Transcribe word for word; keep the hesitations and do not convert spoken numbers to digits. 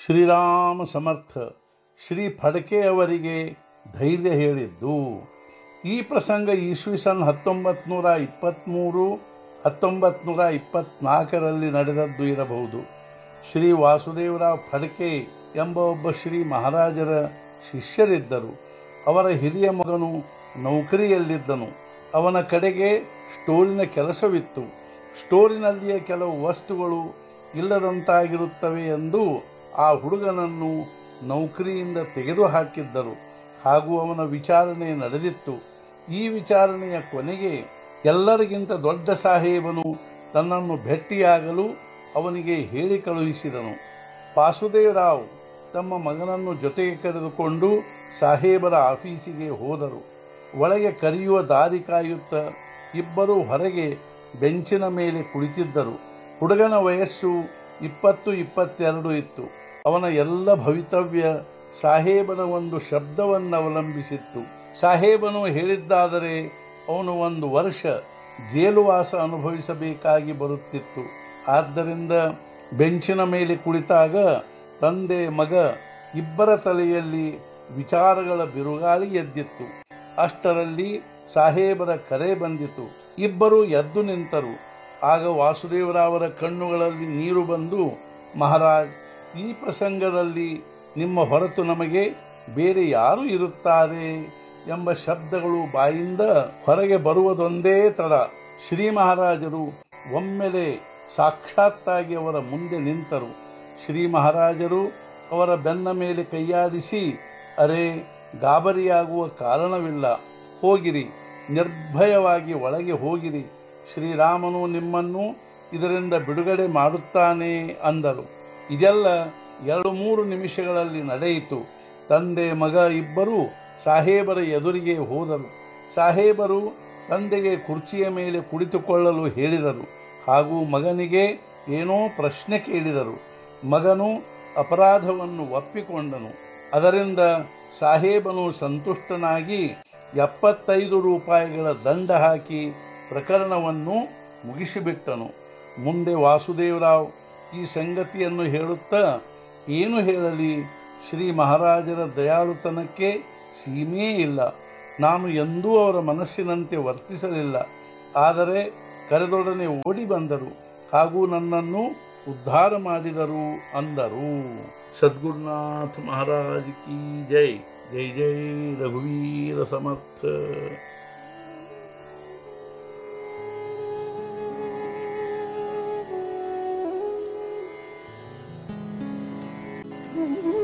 ಶ್ರೀರಾಮ ಸಮರ್ಥ ಶ್ರೀ ಫಡ್ಕೆ ಅವರಿಗೆ ಧೈರ್ಯ ಹೇಳಿದ್ದು. ಈ ಪ್ರಸಂಗ ಈಸ್ವಿಸನ್ ಹತ್ತೊಂಬತ್ತು ನೂರ ಇಪ್ಪತ್ತ್ಮೂರು ಹತ್ತೊಂಬತ್ತು ನೂರ ಇಪ್ಪತ್ತ್ನಾಲ್ಕರಲ್ಲಿ ನಡೆದದ್ದು ಇರಬಹುದು. ಶ್ರೀ ವಾಸುದೇವರಾವ್ ಫಡ್ಕೆ ಎಂಬ ಒಬ್ಬ ಶ್ರೀ ಮಹಾರಾಜರ ಶಿಷ್ಯರಿದ್ದರು. ಅವರ ಹಿರಿಯ ಮಗನು ನೌಕರಿಯಲ್ಲಿದ್ದನು. ಅವನ ಕಡೆಗೆ ಸ್ಟೋರಿನ ಕೆಲಸವಿತ್ತು. ಸ್ಟೋರಿನಲ್ಲಿಯ ಕೆಲವು ವಸ್ತುಗಳು ಇಲ್ಲದಂತಾಗಿರುತ್ತವೆ ಎಂದು ಆ ಹುಡುಗನನ್ನು ನೌಕರಿಯಿಂದ ತೆಗೆದುಹಾಕಿದ್ದರು. ಹಾಗೂ ಅವನ ವಿಚಾರಣೆ ನಡೆದಿತ್ತು. ಈ ವಿಚಾರಣೆಯ ಕೊನೆಗೆ ಎಲ್ಲರಿಗಿಂತ ದೊಡ್ಡ ಸಾಹೇಬನು ತನ್ನನ್ನು ಭೇಟಿಯಾಗಲು ಅವನಿಗೆ ಹೇಳಿ ಕಳುಹಿಸಿದನು. ವಾಸುದೇವರಾವ್ ತಮ್ಮ ಮಗನನ್ನು ಜೊತೆಗೆ ಕರೆದುಕೊಂಡು ಸಾಹೇಬರ ಆಫೀಸಿಗೆ ಹೋದರು. ಒಳಗೆ ಕರೆಯುವ ದಾರಿ ಕಾಯುತ್ತಾ ಇಬ್ಬರು ಹೊರಗೆ ಬೆಂಚಿನ ಮೇಲೆ ಕುಳಿತಿದ್ದರು. ಹುಡುಗನ ವಯಸ್ಸು ಇಪ್ಪತ್ತು ಇಪ್ಪತ್ತೆರಡು ಇತ್ತು. ಅವನ ಎಲ್ಲ ಭವಿತವ್ಯ ಸಾಹೇಬನ ಒಂದು ಶಬ್ದವನ್ನು ಅವಲಂಬಿಸಿತ್ತು. ಸಾಹೇಬನು ಹೇಳಿದ್ದಾದರೆ ಅವನು ಒಂದು ವರ್ಷ ಜೇಲುವಾಸ ಅನುಭವಿಸಬೇಕಾಗಿ ಬರುತ್ತಿತ್ತು. ಆದ್ದರಿಂದ ಬೆಂಚಿನ ಮೇಲೆ ಕುಳಿತಾಗ ತಂದೆ ಮಗ ಇಬ್ಬರ ತಲೆಯಲ್ಲಿ ವಿಚಾರಗಳ ಬಿರುಗಾಳಿ ಎದ್ದಿತ್ತು. ಅಷ್ಟರಲ್ಲಿ ಸಾಹೇಬರ ಕರೆ ಬಂದಿತು. ಇಬ್ಬರು ಎದ್ದು ನಿಂತರು. ಆಗ ವಾಸುದೇವರಾವರ ಕಣ್ಣುಗಳಲ್ಲಿ ನೀರು ಬಂದು, ಮಹಾರಾಜ್, ಈ ಪ್ರಸಂಗದಲ್ಲಿ ನಿಮ್ಮ ಹೊರತು ನಮಗೆ ಬೇರೆ ಯಾರು ಇರುತ್ತಾರೆ ಎಂಬ ಶಬ್ದಗಳು ಬಾಯಿಂದ ಹೊರಗೆ ಬರುವುದೊಂದೇ ತಡ. ಶ್ರೀ ಮಹಾರಾಜರು ಒಮ್ಮೆಲೆ ಸಾಕ್ಷಾತ್ತಾಗಿ ಅವರ ಮುಂದೆ ನಿಂತರು. ಶ್ರೀ ಮಹಾರಾಜರು ಅವರ ಬೆನ್ನ ಮೇಲೆ ಕೈಯಾಡಿಸಿ, ಅರೆ, ಗಾಬರಿಯಾಗುವ ಕಾರಣವಿಲ್ಲ, ಹೋಗಿರಿ, ನಿರ್ಭಯವಾಗಿ ಒಳಗೆ ಹೋಗಿರಿ, ಶ್ರೀರಾಮನು ನಿಮ್ಮನ್ನು ಇದರಿಂದ ಬಿಡುಗಡೆ ಮಾಡುತ್ತಾನೆ ಅಂದರು. ಇದೆಲ್ಲ ಎರಡು ಮೂರು ನಿಮಿಷಗಳಲ್ಲಿ ನಡೆಯಿತು. ತಂದೆ ಮಗ ಇಬ್ಬರು ಸಾಹೇಬರ ಎದುರಿಗೆ ಹೋದರು. ಸಾಹೇಬರು ತಂದೆಗೆ ಕುರ್ಚಿಯ ಮೇಲೆ ಕುಳಿತುಕೊಳ್ಳಲು ಹೇಳಿದರು ಹಾಗೂ ಮಗನಿಗೆ ಏನೋ ಪ್ರಶ್ನೆ ಕೇಳಿದರು. ಮಗನು ಅಪರಾಧವನ್ನು ಒಪ್ಪಿಕೊಂಡನು. ಅದರಿಂದ ಸಾಹೇಬನು ಸಂತುಷ್ಟನಾಗಿ ಎಪ್ಪತ್ತೈದು ರೂಪಾಯಿಗಳ ದಂಡ ಹಾಕಿ ಪ್ರಕರಣವನ್ನು ಮುಗಿಸಿಬಿಟ್ಟನು. ಮುಂದೆ ವಾಸುದೇವರಾವ್ ಈ ಸಂಗತಿಯನ್ನು ಹೇಳುತ್ತಾ, ಏನು ಹೇಳಲಿ, ಶ್ರೀ ಮಹಾರಾಜರ ದಯಾಳುತನಕ್ಕೆ ಸೀಮೆಯೇ ಇಲ್ಲ. ನಾನು ಎಂದೂ ಅವರ ಮನಸ್ಸಿನಂತೆ ವರ್ತಿಸಲಿಲ್ಲ. ಆದರೆ ಕರೆದೊಡನೆ ಓಡಿ ಬಂದರು ಹಾಗೂ ನನ್ನನ್ನು ಉದ್ಧಾರ ಮಾಡಿದರು ಅಂದರು. ಸದ್ಗುರುನಾಥ ಮಹಾರಾಜ್ ಕಿ ಜೈ. ಜೈ ಜೈ ರಘುವೀರ ಸಮರ್ಥ. Mm-hmm.